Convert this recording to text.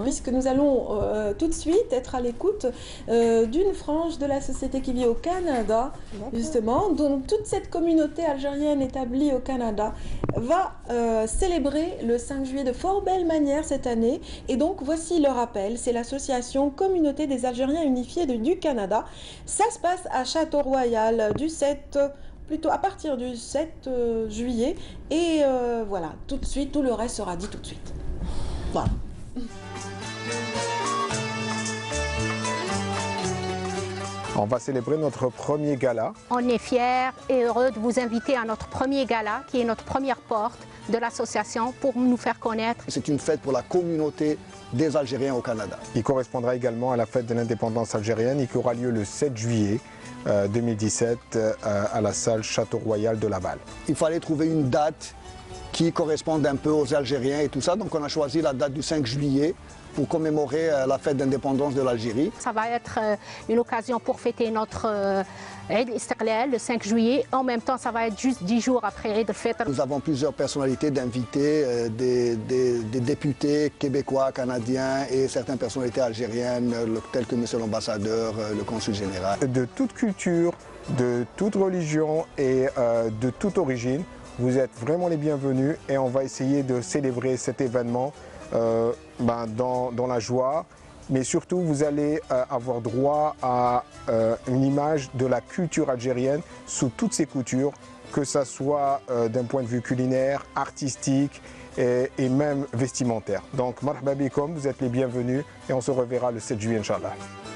puisque nous allons tout de suite être à l'écoute d'une frange de la société qui vit au Canada, justement. Donc toute cette communauté algérienne établie au Canada va célébrer le 5 juillet de fort belle manière cette année. Et donc voici le rappel, c'est l'association Communauté des Algériens Unifiés du Canada. Ça se passe à Château-Royal plutôt à partir du 7 juillet. Et voilà, tout de suite, tout le reste sera dit tout de suite. Voilà. On va célébrer notre premier gala. On est fiers et heureux de vous inviter à notre premier gala, qui est notre première porte de l'association pour nous faire connaître. C'est une fête pour la communauté des Algériens au Canada. Il correspondra également à la fête de l'indépendance algérienne et qui aura lieu le 7 juillet 2017 à la salle Château-Royal de Laval. Il fallait trouver une date qui corresponde un peu aux Algériens et tout ça, donc on a choisi la date du 5 juillet pour commémorer la fête d'indépendance de l'Algérie. Ça va être une occasion pour fêter notre Eid Istiqlal le 5 juillet. En même temps, ça va être juste 10 jours après Eid al-Fitr. Nous avons plusieurs personnalités d'invités, des députés québécois, canadiens et certaines personnalités algériennes, telles que monsieur l'ambassadeur, le consul général. De toute culture, de toute religion et de toute origine, vous êtes vraiment les bienvenus et on va essayer de célébrer cet événement dans la joie, mais surtout vous allez avoir droit à une image de la culture algérienne sous toutes ses coutures, que ce soit d'un point de vue culinaire, artistique et même vestimentaire. Donc marhaba bikoum, vous êtes les bienvenus et on se reverra le 7 juillet, Inch'Allah.